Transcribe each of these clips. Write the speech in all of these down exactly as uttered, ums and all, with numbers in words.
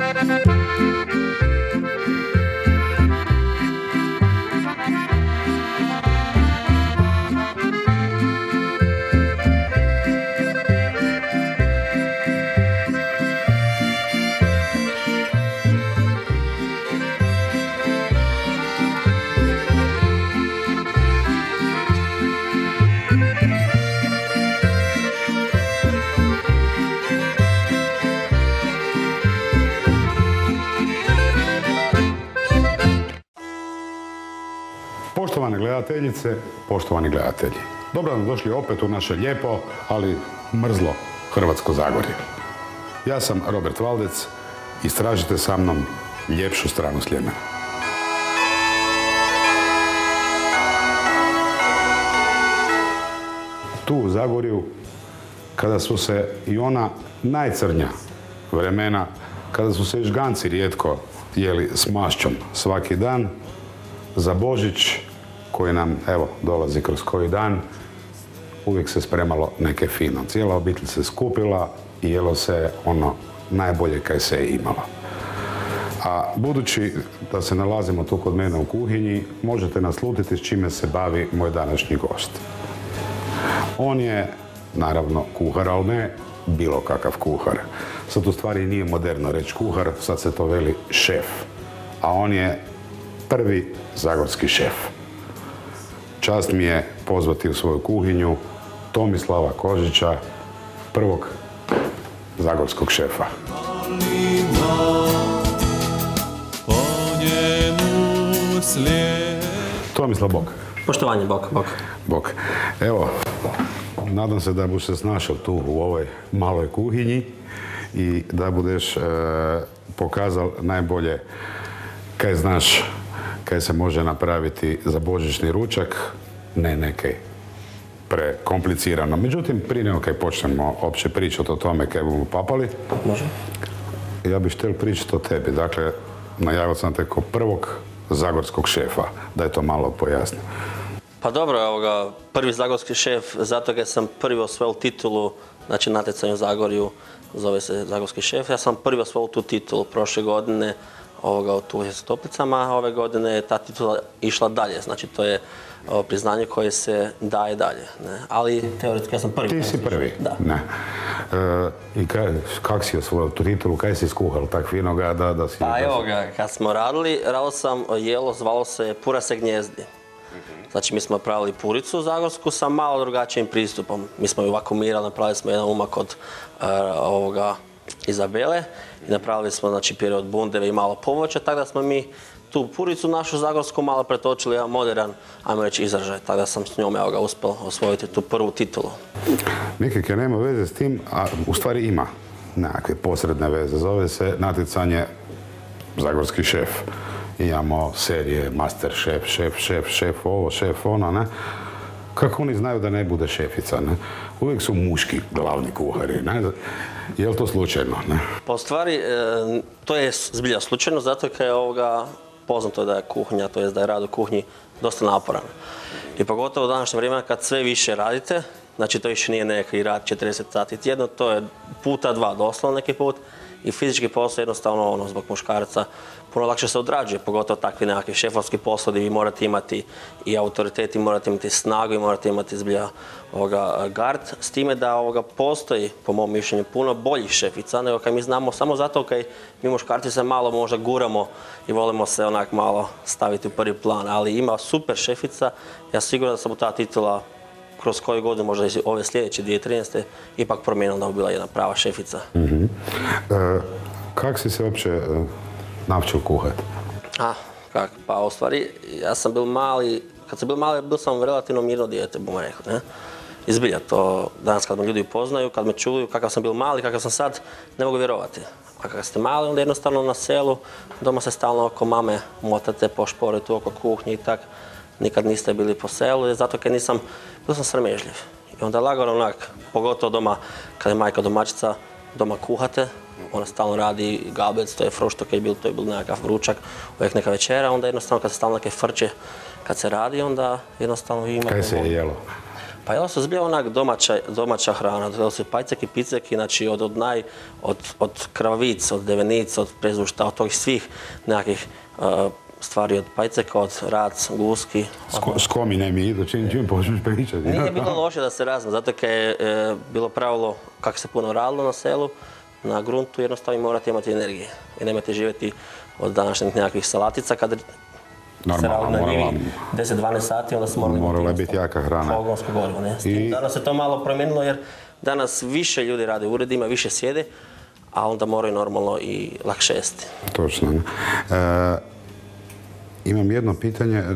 Poštovane gledateljice, poštovani gledatelji, dobro nam došli opet u naše lijepo, ali mrzlo Hrvatsko Zagorje. Ja sam Robert Valdec, istražite sa mnom ljepšu stranu Sljemena. Tu u Zagorju, kada su se i ona najcrnja vremena, kada su se i žganci rijetko jeli s mašćom svaki dan, za Božić, koji nam, evo, dolazi kroz koji dan, uvijek se spremalo neke fino. Cijela obitelj se skupila i jelo se ono najbolje kaj se je imalo. A budući da se nalazimo tu kod mene u kuhinji, možete naslutiti s čime se bavi moj današnji gost. On je, naravno, kuhar, ali ne bilo kakav kuhar. Sad u stvari nije moderno reći kuhar, sad se to veli šef. A on je prvi zagorski šef. Čast mi je pozvati u svoju kuhinju Tomislava Kožića, prvog zagorskog šefa. Tomislav, bok. Poštovanje, bok, bok. Bok. Evo, nadam se da budeš se snašao tu u ovoj maloj kuhinji i da budeš e, pokazal najbolje kaj znaš, kaj se može napraviti za božićni ručak, ne nekaj prekomplicirano. Međutim, prije nego kaj počnemo opće pričati o tome kaj bomo papali, može. Ja bih htio pričati o tebi. Dakle, najavio sam te kao prvog zagorskog šefa, da je to malo pojasnio. Pa dobro, evo ga, prvi zagorski šef, zato jer sam prvi osvojio titulu, znači natjecanje u Zagorju, zove se zagorski šef. Ja sam prvi osvojio tu titulu prošle godine, ovoga, u Tuheljskim Toplicama, ove godine je ta titula išla dalje, znači to je o, priznanje koje se daje dalje, ne? Ali teoretski ja sam prvi. Ti si prvi? Da. Ne. E, I kaj, kak si osvojio tu titulu, kaj si skuhal tak finoga da, da si... Pa evo ga, kad smo radili, radili sam jelo, zvalo se Pura se gnjezdi. Znači mi smo pravili puricu zagorsku sa malo drugačijim pristupom. Mi smo ju vakuumirali, napravili smo jedan umak od uh, ovoga Izabele i napravili smo, znači, pire od bundeve i malo povrća, tako da smo mi tu puricu našu zagorsku malo pretočili jedan modern, ajmo reći, izražaj, tako da sam s njom, evo ga, uspio osvojiti tu prvu titulu. Nikakve nema veze s tim, a u stvari ima nekakve posredne veze. Zove se natjecanje Zagorski šef. Imamo serije Master šef, šef, šef, šef ovo, šef ono, ne? Kako oni znaju da ne bude šefica, ne? Uvijek su muški glavni kuhari, ne? Je li to slučajno, ne? Pa u stvari, to je zbilja slučajno, zato kad je ovoga poznato je da je kuhinja, to je da je rad u kuhinji dosta naporan. I pogotovo u današnje vrijeme kad sve više radite, znači to više nije neki rad četrdeset sati tjedno, to je puta dva doslovno neki put i fizički posao jednostavno ono, zbog muškarca puno lakše se odrađuje, pogotovo takvi nekakvi šefovski poslovi, vi morate imati i autoritet, i morate imati snagu, i morate imati zbilja ovoga gard, s time da ovoga postoji, po mom mišljenju, puno boljih šefica, nego kad mi znamo samo zato kad mi muškarci se malo možda guramo i volimo se onak malo staviti u prvi plan, ali ima super šefica, ja siguran da sam u ta titula kroz koju godinu, možda i ove sljedeće, dvije tisuće trinaeste. ipak promijenila da bi bila jedna prava šefica. Mm-hmm. e, kak si se uopće e, naučio kuhati? A, kak? Pa u stvari, ja sam bil mali, kad sam bil mali, bil sam relativno mirno dijete, bomo rekli, ne? Izbilja to, danas kad me ljudi upoznaju, kad me čuju kakav sam bil mali, kakav sam sad, ne mogu vjerovati. A kada ste mali, onda jednostavno na selu, doma se stalno oko mame motate po šporetu, oko kuhnje i tak. Nikad niste bili po selu, zato kad nisam, bio sam sramežljiv. I onda lagano onak, pogotovo doma, kad je majka domaćica, doma kuhate, ona stalno radi gablec, to je frošto kad je bil, to je bil nekakav ručak, uvijek neka večera, onda jednostavno kad se stalno neke frče, kad se radi, onda jednostavno vi imate... Kaj se je jelo? Pa jel se zbija onak domaća, domaća hrana, jel se pajceki, piceki, znači od, od naj, od, od krvavica, od devenica, od prezvušta, od tih svih nekakvih uh, stvari, od pajceka, od rac, guski. Sko, skomine mi idu, čim, čim počneš pričati. Nije bilo loše da se razme, zato kad je e, bilo pravilo kako se puno radilo na selu, na gruntu jednostavno morate imati energije. I nemojte živjeti od današnjih nekakvih salatica kad se radi na njivi deset do dvanaest sati, onda se morali imati morala biti jaka hrana. Pogonsko gorivo, ne? S tim, I... Danas se to malo promijenilo jer danas više ljudi rade u uredima, više sjede, a onda moraju normalno i lakše jesti. Točno. E, imam jedno pitanje, e,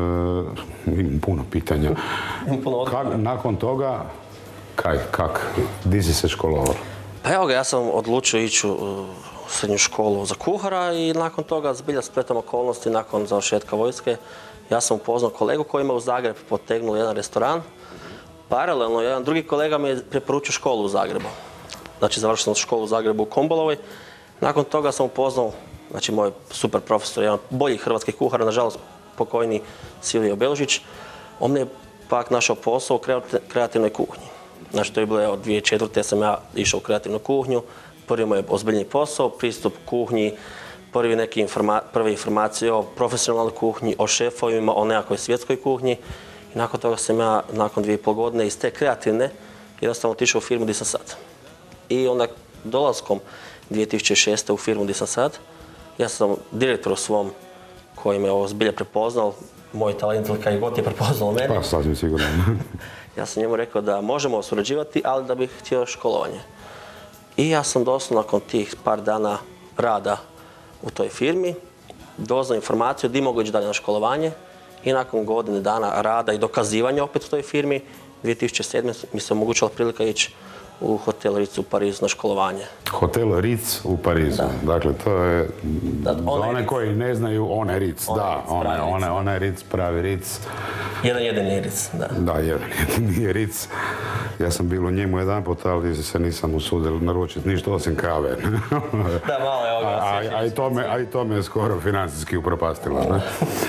imam puno pitanja. puno kak, nakon toga, kaj, kak, di si se školovao? Pa evo ga, ja sam odlučio ići u srednju školu za kuhara i nakon toga zbilja spletom okolnosti, nakon završetka vojske, ja sam upoznao kolegu koji ima u Zagreb potegnuo jedan restoran. Paralelno, jedan drugi kolega mi je preporučio školu u Zagrebu. Znači, završio sam školu u Zagrebu u Kombolovoj. Nakon toga sam upoznao, znači, moj super profesor, jedan bolji hrvatski kuhar, nažalost pokojni Silvio Belžić. On mi je pak našao posao u kreativnoj kuhnji. Znači, to je bilo od dvije tisuće četvrte sam ja išao u kreativnu kuhnju. Prvi moj ozbiljni posao, pristup kuhnji, prvi neki informa, prve informacije o profesionalnoj kuhnji, o šefovima, o nekakvoj svjetskoj kuhnji. I nakon toga sam ja, nakon dvije i pol godine, iz te kreativne, jednostavno otišao u firmu gdje sam sad. I onda dolaskom dvije tisuće šeste u firmu gdje sam sad, ja sam direktor u svom koji me ovo zbilja prepoznal, moj talent ili kaj god je prepoznao mene. Pa, sasvim sigurno. Ja sam njemu rekao da možemo surađivati, ali da bih htio školovanje. I ja sam doslovno nakon tih par dana rada u toj firmi doznao informaciju da mogu ići dalje na školovanje i nakon godine dana rada i dokazivanja opet u toj firmi dvije tisuće sedme mi se omogućila prilika ići u hotel Ritz u Parizu na školovanje. Hotel Ritz u Parizu, da. Dakle to je da, za one Ritz. Koji ne znaju onaj Ritz, one da, Ritz, onaj, onaj, onaj Ritz, pravi Ritz. Jedan jedini Ritz, da. Da, jedan jedini Ritz. Ja sam bio u njemu jedan put, ali se nisam usudio naručiti ništa osim kave. Da, malo je ovoga. A, a, i to me, a i to me je skoro financijski upropastilo. Ne?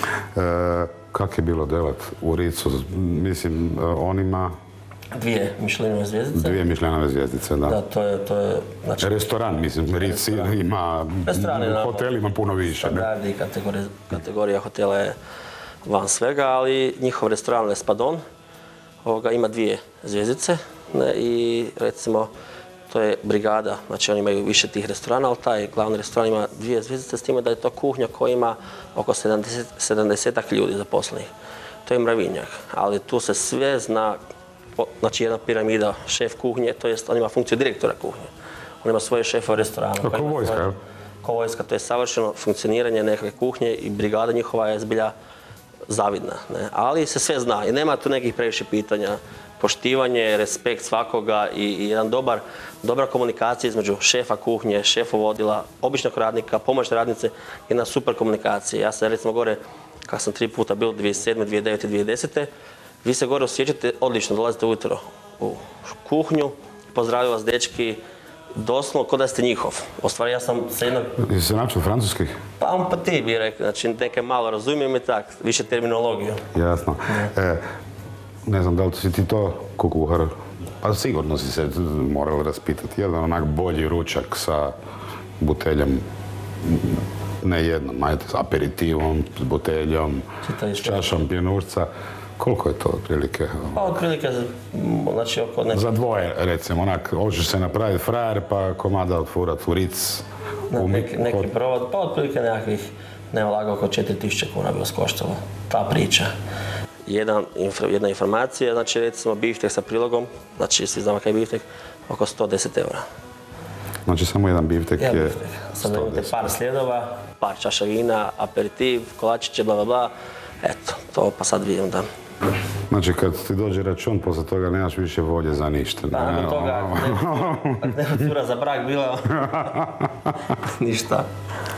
E, kak je bilo delat u Ritzu? Mislim, onima... Dvije Mišelinove zvjezdice. Dvije Mišelinove zvjezdice, da. Da, to je... To je znači, restoran, mislim, Ritz ima... Hotel ima puno više. Standardi, kategorija, kategorija hotela je van svega, ali njihov restoran L'Espadon ovoga, ima dvije zvjezdice ne, i recimo to je brigada, znači oni imaju više tih restorana, ali taj glavni restoran ima dvije zvjezdice s time da je to kuhnja koja ima oko sedamdesetak ljudi zaposlenih. To je mravinjak, ali tu se sve zna, znači jedna piramida šef kuhnje, to jest on ima funkciju direktora kuhnje. On ima svoje šefove restorana. Ko vojska, jel? Ko vojska, to je savršeno funkcioniranje nekakve kuhnje i brigada njihova je zbilja zavidna, ne? Ali se sve zna i nema tu nekih previše pitanja. Poštivanje, respekt svakoga i, i jedan dobar, dobra komunikacija između šefa kuhnje, šefa vodila, običnog radnika, pomoćne radnice, jedna super komunikacija. Ja sam recimo gore, kako sam tri puta bio, dvije tisuće sedme, dvije tisuće devete, dvije tisuće desete, vi se gore osjećate odlično, dolazite ujutro u kuhnju, pozdravljaju vas dečki, doslovno kao da ste njihov. U stvari ja sam se jednog... Jesi se naučio francuskih? Pa, pa ti bi rekao, znači neke malo razumijem i tak, više terminologiju. Jasno. E, ne znam da li si ti to ko kuhar, pa sigurno si se morali raspitati. Jedan onak bolji ručak sa buteljom, ne jednom, ajde, s aperitivom, s buteljom, s čašom pjenušca. Koliko je to otprilike? Pa otprilike, znači oko nekih... Za dvoje, recimo, onak, hoćeš se napraviti frajer pa komada otfurat u Ritz. Ne, neki, neki provod, pa otprilike nekakvih, nema laga, oko četiri tisuće kuna bi vas koštalo, ta priča. Jedan, jedna informacija, znači recimo biftek sa prilogom, znači svi znamo kaj je biftek, oko sto deset eura. Znači samo jedan biftek jedan je biftek. Sad imate par sljedova, par čaša vina, aperitiv, kolačiće, bla bla bla. Eto, to pa sad vidim da... Znači kad ti dođe račun, posle toga nemaš više volje za ništa. Da, nakon toga, ako nema cura za brak bila, ništa.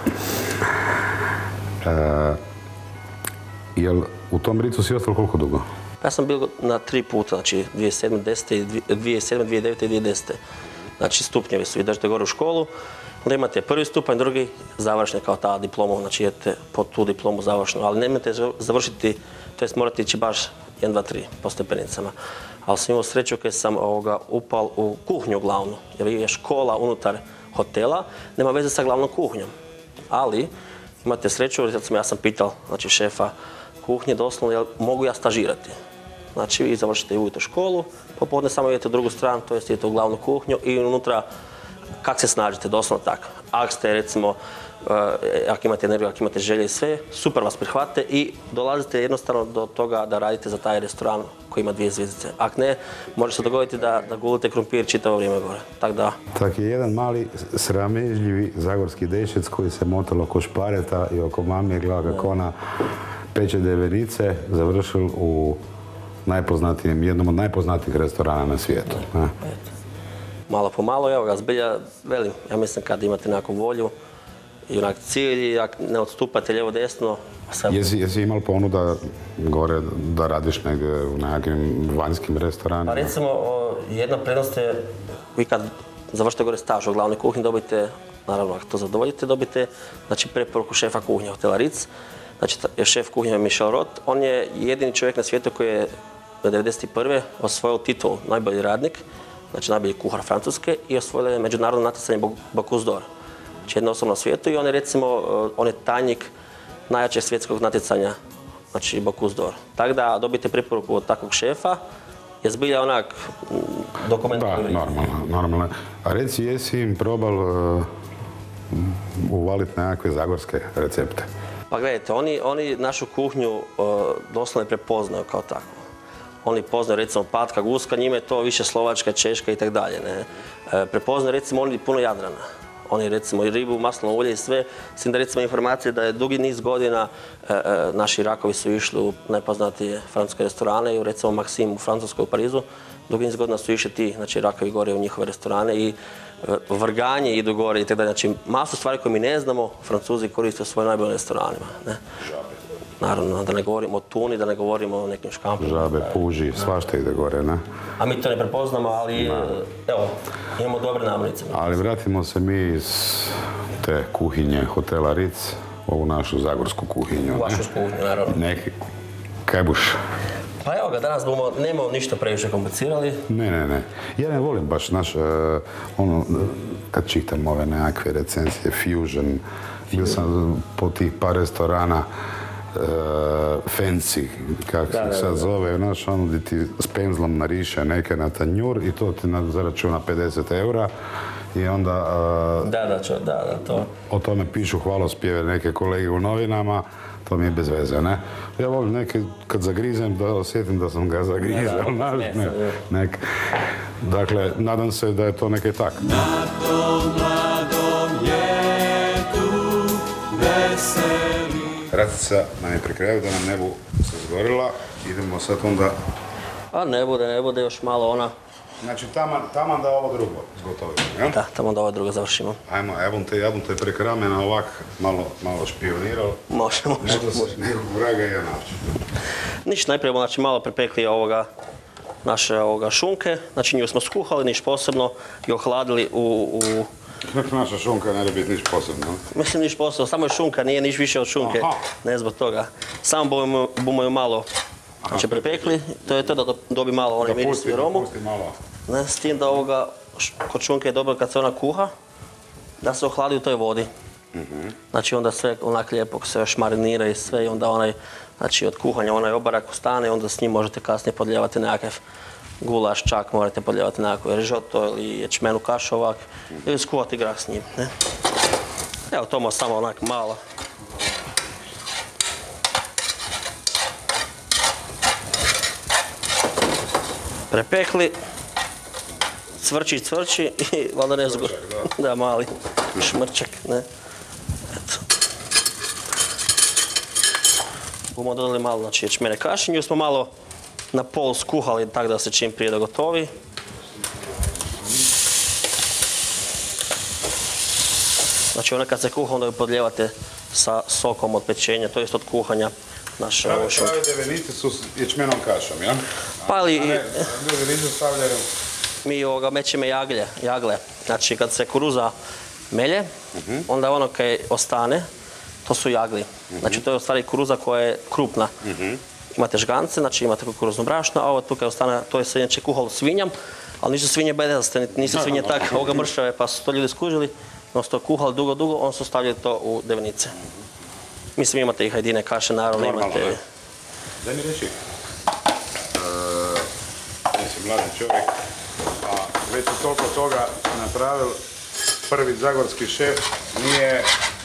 E, jel u tom Ritzu si ostalo koliko dugo? Ja sam bio na tri puta, znači dvije tisuće sedme, dvije tisuće sedme, dvije tisuće devete i dvije tisuće desete. Znači stupnjevi su, vi dođete gore u školu, onda imate prvi stupanj, drugi završni kao ta diploma, znači idete po tu diplomu završnu, ali nemojte završiti, to jest morate ići baš jedan, dva, tri po stepenicama. Ali sam imao sreću kad sam ovoga, upal u kuhnju glavnu, jer je škola unutar hotela, nema veze sa glavnom kuhnjom. Ali imate sreću, jer sam, ja sam pitao znači, šefa kuhnje doslovno, jel mogu ja stažirati. Znači vi završite ujutro školu, popodne samo idete u drugu stranu, to jest idete u glavnu kuhnju i unutra kak se snažite, doslovno tako. Ako ste recimo, ako imate energiju, ako imate želje i sve, super vas prihvate i dolazite jednostavno do toga da radite za taj restoran koji ima dvije zvjezdice. Ako ne, može se dogoditi da, da gulite krumpir čitavo vrijeme gore. Tak da. Tak je jedan mali sramežljivi zagorski dečec koji se motalo oko špareta i oko mame gleda kako ona peče devenice, završil u najpoznatijem, jednom od najpoznatijih restorana na svijetu. Ne? Malo po malo, evo ga, zbilja, velim, ja mislim kad imate nekakvu volju i onak cilj, ako ne odstupate lijevo desno. Sad... Jesi, jesi imali ponuda gore da radiš negdje u nekakvim vanjskim restoranima? Pa recimo, jedna prednost je, vi kad završite gore staž u glavnoj kuhinji, dobite, naravno ako to zadovoljite, dobite znači, preporuku šefa kuhinje hotela Ritz. Znači, šef kuhinje Michel Roth, on je jedini čovjek na svijetu koji je do devedeset prve osvojio titulu najbolji radnik, znači najbolji kuhar Francuske i osvojio je međunarodno natjecanje Bocuse d'Or. Znači jedno osobno na svijetu i on je recimo, on je tajnik najjačeg svjetskog natjecanja, znači Bocuse d'Or. Tako da dobijete preporuku od takvog šefa, je zbilja onak dokumentarno. Da, normalno, normalno. A reci, jesi im probal uh, uvaliti nekakve zagorske recepte? Pa gledajte, oni, oni našu kuhnju uh, doslovno prepoznaju kao takvu. Oni poznaju recimo patka, guska, njime je to više Slovačka, Češka i tako dalje. E, prepoznaju recimo oni puno Jadrana. Oni recimo i ribu, maslinovo ulje i sve. S tim da recimo informacije da je dugi niz godina e, e, naši rakovi su išli u najpoznatije francuske restorane i recimo Maxim u Francuskoj u Parizu. Dugi niz godina su išli ti znači, rakovi gore u njihove restorane i e, vrganje idu gore i tako dalje. Znači masu stvari koje mi ne znamo, Francuzi koriste u svojim najboljim restoranima. Ne? Naravno, da ne govorimo o tuni, da ne govorimo o nekim škampima. Žabe, puži, svašta ide gore, ne? A mi to ne prepoznamo, ali evo, imamo dobre namirnice. Ali vratimo se mi iz te kuhinje hotela Ritz u ovu našu zagorsku kuhinju. U vašu kuhinju, naravno. Neki kajbuš. Pa evo ga, danas bomo, nemamo ništa previše komplicirali. Ne, ne, ne. Ja ne volim baš naš, uh, ono, kad čitam ove nekakve recenzije, fusion, bio sam po tih par restorana, Uh, fancy, kako se sad zove, znaš, ono gdje ti s penzlom nariše neke na tanjur i to ti zaračuna pedeset eura i onda uh, da, da, čo, da, da, to. O tome pišu hvalospjeve neke kolege u novinama, to mi je bez veze, ne? Ja volim neke, kad zagrizem, da osjetim da sam ga zagrizao, znaš, ne, ne, nek. Dakle, nadam se da je to neke tak. Na tom mladom ljetu veseli. Ratica nam je pri kraju, da nam nebu se zgorila. Idemo sad onda... A ne bude, ne bude još malo ona... Znači taman, taman da ovo drugo zgotovimo, jel? Da, taman da ovo drugo završimo. Ajmo, ja bom te, ja bom te prek ramena ovak malo, malo špionirao. Može, može. Možda se nekog vraga i ja naći. Ništa, najprije bomo znači, malo prepekli ovoga, naše ovoga šunke. Znači nju smo skuhali, niš posebno, i ohladili u... u... Kako naša šunka ne biti niš posebno? Mislim niš posebno, samo je šunka, nije niš više od šunke. Aha. Ne zbog toga. Samo bomo, bomo ju malo znači, prepekli, to je to da dobi malo onaj miris i aromu. Ne, s tim da ovoga, kod šunke je dobro kad se ona kuha, da se ohladi u toj vodi. Mm-hmm. Znači onda sve onak lijepo se još marinira i sve i onda onaj, znači od kuhanja onaj obarak ostane i onda s njim možete kasnije podlijevati nekakav gulaš, čak morate podlijevati nekakvu rižoto ili ječmenu kašu ovak ili skuhati grah s njim. Ne? Evo to samo onak malo. Prepekli, cvrči, cvrči i valjda nezgo. Da. da, mali šmrčak, ne. Eto. Bomo dodali malo, znači, ječmene kaše. Nju smo malo na pol skuhali tako da se čim prije dogotovi. Znači, ona kad se kuha, onda ju podlijevate sa sokom od pečenja, to jest od kuhanja. Naše prave, prave devenice su s ječmenom kašom, ja? Pa ali... A ne, devenice stavljaju... Mi ovoga mećemo jaglje, jagle. Znači kad se kuruza melje, uh-huh. onda ono kaj ostane, to su jagli. Uh-huh. Znači to je u stvari kuruza koja je krupna. Uh-huh. imate žgance, znači imate kukuruzno brašno, a ovo tu kad ostane, to je se inače kuhalo svinjam, ali nisu svinje bedaste, nisu svinje tak ovoga mršave, pa su to ljudi skužili, no su to kuhali dugo, dugo, on su stavljali to u devenice. Mislim, imate i hajdine kaše, naravno, imate... Daj mi reći, ja si mladi čovjek, a već je toliko toga napravil, prvi zagorski šef nije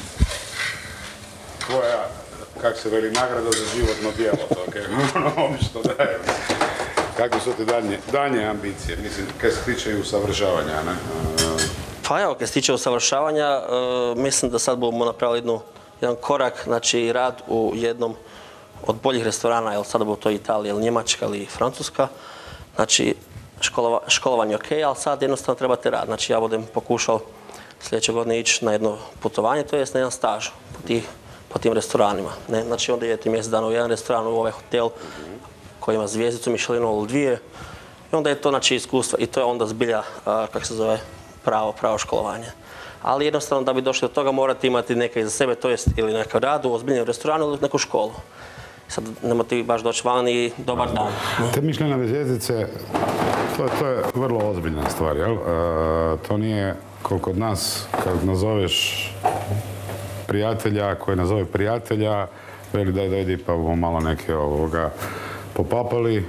tvoja, kak se veli, nagrada za životno djelo, to kaj ono obično daje. Kakve su ti daljnje, daljnje ambicije, mislim, kaj se tiče i usavršavanja, ne? Pa evo, kad se tiče usavršavanja, uh, mislim da sad budemo napravili jednu, jedan korak, znači rad u jednom od boljih restorana, jel sada bude to Italija, ili Njemačka, ili Francuska. Znači, školova, školovanje je ok, ali sad jednostavno trebate rad. Znači, ja budem pokušao sljedeće godine ići na jedno putovanje, to jest na jedan staž po, tih, po tim restoranima. Ne? Znači, onda idete mjesec dana u jedan restoran, u ovaj hotel koji ima zvijezdicu Michelinovu ili dvije. I onda je to, znači, iskustvo i to je onda zbilja, kako se zove, pravo, pravo školovanje. Ali jednostavno da bi došli do toga morate imati neke iza sebe, to jest ili neka rad u ozbiljnom restoranu ili neku školu. Sad nemate baš doći van i dobar dan. Te Michelinove zvjezdice, to, to je vrlo ozbiljna stvar, jel? E, to nije koliko kod nas, kad nazoveš prijatelja, koji nazove prijatelja, veli daj dojdi pa bomo malo neke ovoga popapali,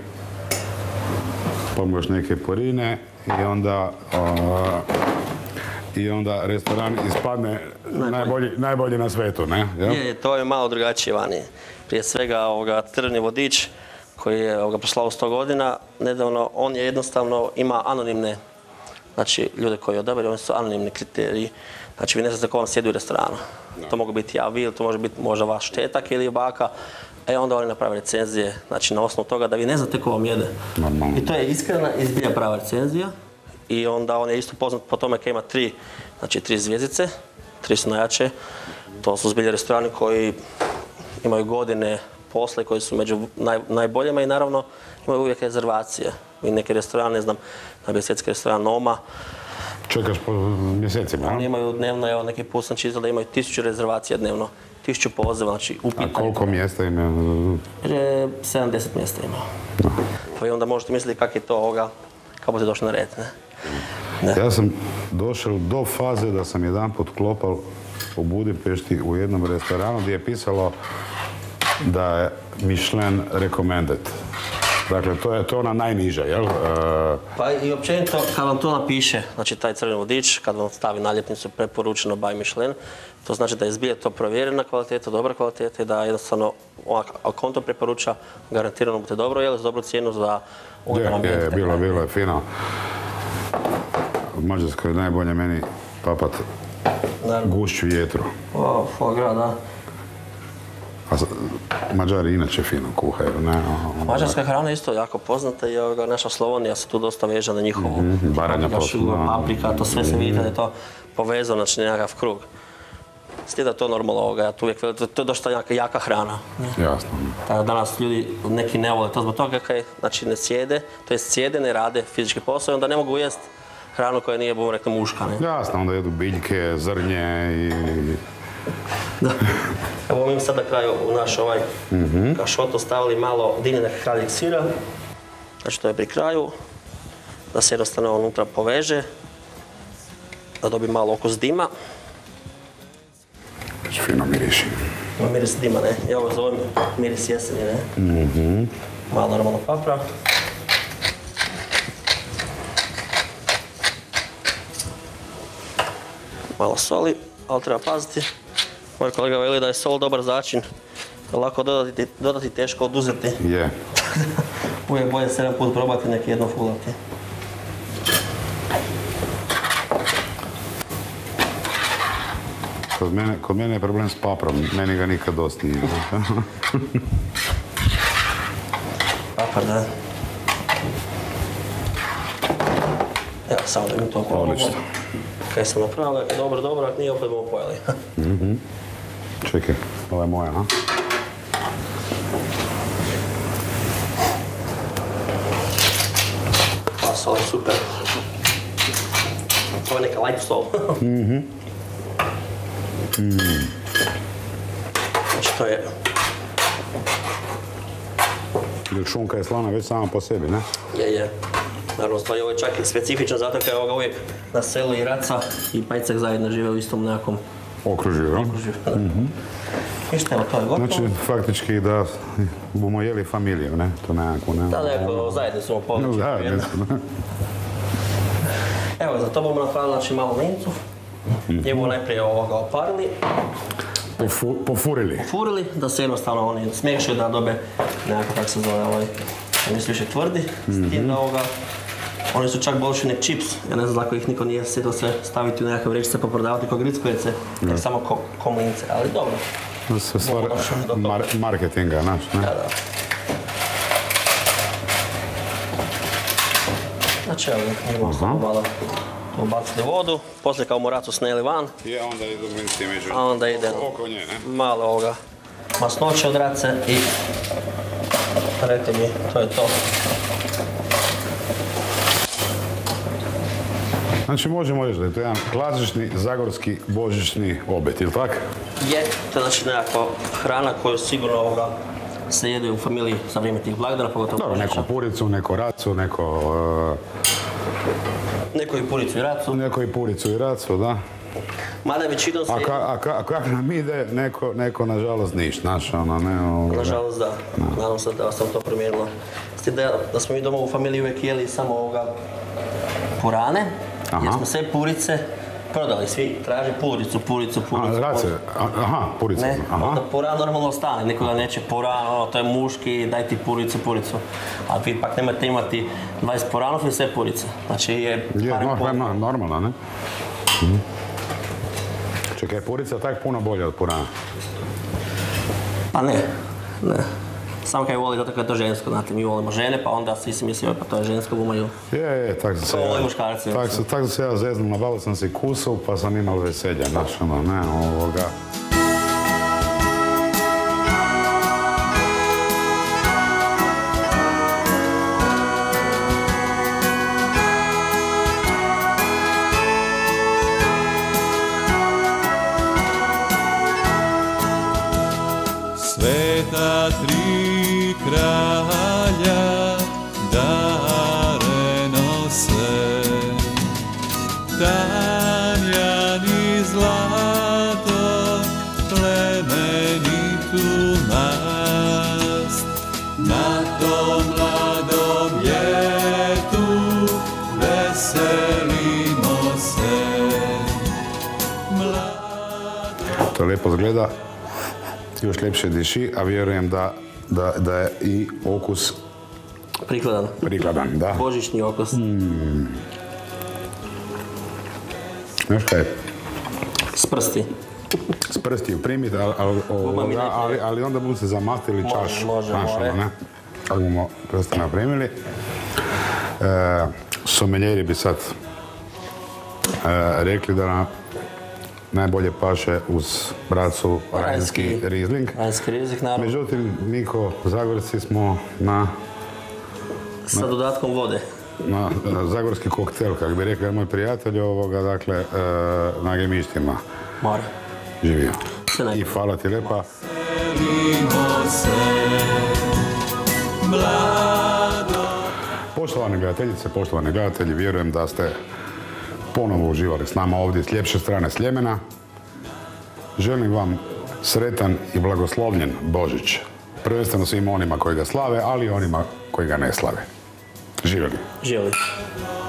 pomoš neke porine i onda o, i onda restoran ispadne najbolji, najbolji na svetu, ne? Jel? Je, to je malo drugačije vani. Prije svega ovoga Crveni vodič koji je ovoga poslao sto godina, nedavno on je jednostavno ima anonimne, znači ljude koji odaberu, oni su anonimni kriteriji. Znači vi ne znate ko vam sjedi u restoranu. No. To mogu biti ja, vi, ili to može biti možda vaš tetak ili baka. E onda oni naprave recenzije, znači na osnovu toga da vi ne znate ko vam jede. Normalno. I to je iskrena i zbilja prava recenzija. I onda on je isto poznat po tome kad ima tri, znači tri zvjezdice, tri su najjače. To su zbilja restorani koji imaju godine posle, koji su među naj, najboljima i naravno imaju uvijek rezervacije. I neki restoran, ne znam, na svjetski restoran Noma. Čekaš po mjesecima, Oni imaju dnevno, evo neki put sam čitao da imaju tisuću rezervacija dnevno. Tisuću poziva, znači upitanje. A koliko mjesta ima? sedamdeset mjesta ima. No. Pa i onda možete misliti kako je to ovoga, kako budete došli na red, ne? Ne. Ja sam došao do faze da sam jedanput klopal u Budimpešti u jednom restoranu gdje je pisalo da je Michelin recommended. Dakle, to je to ona najniža, jel? Uh... Pa i općenito, kad vam to napiše, znači taj crveni vodič, kad vam stavi naljepnicu preporučeno by Michelin, to znači da je zbilja to provjerena kvaliteta, dobra kvaliteta i da jednostavno, ako on to preporuča, garantirano budete dobro jeli, s dobru cijenu za ugodan ambijent. Je, bilo, bilo je fino. U Mađarskoj je najbolje meni papat gušću jetru. O, foie gras, da. A Mađari inače fino kuhaju, ne? Mađarska hrana je isto jako poznata i naša Slavonija se tu dosta veže na njihovu. Mm-hmm, baranja posebno. Paprika, to sve se vidi da je to povezano, znači nekakav krug. Slijeda to normalno ovoga, ja tu uvijek velim, to je dosta jaka, jaka hrana. Ne? Jasno. Tako danas ljudi neki ne vole to zbog toga kaj, znači ne sjede, to jest sjede, ne rade fizički posao i onda ne mogu jesti hranu koja nije, bomo rekli, muška. Ne? Jasno, onda jedu biljke, zrnje i... Da. Evo mi sad na kraju u naš ovaj mm-hmm. kašoto stavili malo dinjenog kraljeg sira. Znači to je pri kraju. Da se jednostavno unutra poveže. Da dobi malo okus dima. Fino miriši. Miris dima, ne? Ja ovo zovem miris jeseni, ne? Mm-hmm. Malo normalno papra. Malo soli, ali treba paziti. Moj kolega veli da je sol dobar začin, lako dodati, dodati teško oduzeti. Je. Yeah. Uvijek bolje sedam put probati, neki jedno fulati. Kod mene, kod mene je problem s paprom, meni ga nikad dosta nije. Papar, da. Evo, samo da mi to probamo. Odlično. Kaj sam napravila, dobro, dobro, ako nije opet bomo pojeli. Mm-hmm. Čekaj, ovo je moja, a? Pa, sol je super. Ovo je neka light sol. Mm-hmm. Mm. Znači, to je Jer šunka je slana već sama po sebi, ne? Je, je. Naravno, stvari ovo je čak i specifično zato kad je ovoga uvijek na selu i raca i pajcak zajedno žive u istom nekakvom Okružju, jel? okružju. Ništa, evo, to je gotovo. Znači, faktički da bomo jeli familiju, ne? To nekako, ne? Da, nekako zajedno smo pomoći. Zajedno smo, ne? Evo, za to bomo napravili znači, malu lincu. Gdje bomo najprije ovoga oparili, Pofu, pofurili. furili, da se jednostavno oni smiješaju, da dobe nekako, kako se zove, ovaj, da nisu više tvrdi. S tim da ovoga, oni su čak bolši nek čips. Ja ne znam ako ih niko nije sjetio sve staviti u nekakve vrećice pa prodavati kao grickojece, tek samo ko, ko mlince, ali dobro. Sve stvar Bomo došli do toga. mar, marketinga, znaš, ne? Da, da. Znači, evo, mi bomo samo malo ubacili vodu, poslije kao moracu snijeli van, Je, onda idu mlinci među... a onda ide Oko nje, ne? malo ovoga masnoće od race i rekli mi, to je to. Znači, možemo reći da je to jedan klasični zagorski božićni obet, ili tak? Je, to je znači nekakva hrana koju sigurno ovoga se jede u familiji za vrijeme tih blagdana, pogotovo Dobro, Božića. neko puricu, neko racu, neko... Neko i puricu i racu, Uh, neko i puricu i racu, da. mada većinom se A, jede, ka, a, ka, a kako nam ide, neko, neko nažalost niš, znaš, ono, ne... Ovoga. nažalost da, nadam se da sam to promijenilo. S tim da, da smo mi doma u familiji uvijek jeli samo ovoga purane, Aha. jer smo sve purice prodali, svi traže puricu, puricu, puricu. A, race, a- aha, purica. Ne, Aha. onda puran normalno ostane, nikoga neće puran, ono, to je muški, daj ti puricu, puricu. Ali vi pak nemate imati dvadeset puranov i sve purice. Znači je... Je, barem pol- normalno, normalno, ne? Mhm. Čekaj, purica je tak puno bolja od purana. Pa ne, ne. Samo kaj voli zato kad je to žensko, znate, mi volimo žene, pa onda svi si mislimo, pa to je žensko, bumaju. Je, je, tak sam se To vole ja... muškarci, Tak, mislim. se- tak sam se ja zeznul, nabavio sam si kusu, pa sam imao veselja, znaš, ono, ne, ovoga... Sveta tri kralja dare nose, tamjan i zlato, plemenitu mast. Na tom mladom ljetu veselimo se. To lijepo izgleda, još ljepše diši, a vjerujem da, da, da je i okus Prikladan. prikladan, da. Božićni okus. Znaš kaj, S prsti. s prstiju primit, ali, ali, Buma mi ne ali, ali onda budu se zamastili Može, čašu. može, znaš, more. ono, ne? Kako bomo prste napremili. E, someljeri bi sad e, rekli da nam najbolje paše uz bracu rajnski Rajnski. rizling. Rajnski rizik, naravno, Međutim, mi ko Zagorci smo na, sa dodatkom vode. na, na zagorski koktel, kako bi rekli moj prijatelj, ovoga, dakle, e, na gemištima Mora. živio. Sve I najbolje. hvala ti lepa. Poštovane gledateljice, poštovani gledatelji, vjerujem da ste ponovo uživali s nama ovdje s ljepše strane Sljemena. Želim vam sretan i blagoslovljen Božić. Prvenstveno svim onima koji ga slave, ali i onima koji ga ne slave. Živjeli. Živjeli.